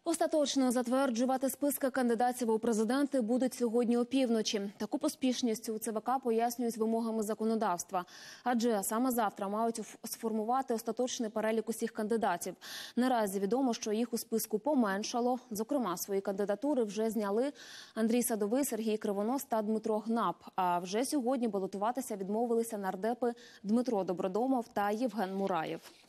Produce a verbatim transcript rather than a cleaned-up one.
Остаточно затверджувати списки кандидатів у президенти будуть сьогодні опівночі. Таку поспішність у ЦВК пояснюють вимогами законодавства. Адже саме завтра мають сформувати остаточний перелік усіх кандидатів. Наразі відомо, що їх у списку поменшало. Зокрема, свої кандидатури вже зняли Андрій Садовий, Сергій Кривонос та Дмитро Гнап. А вже сьогодні балотуватися відмовилися нардепи Дмитро Добродомов та Євген Мураєв.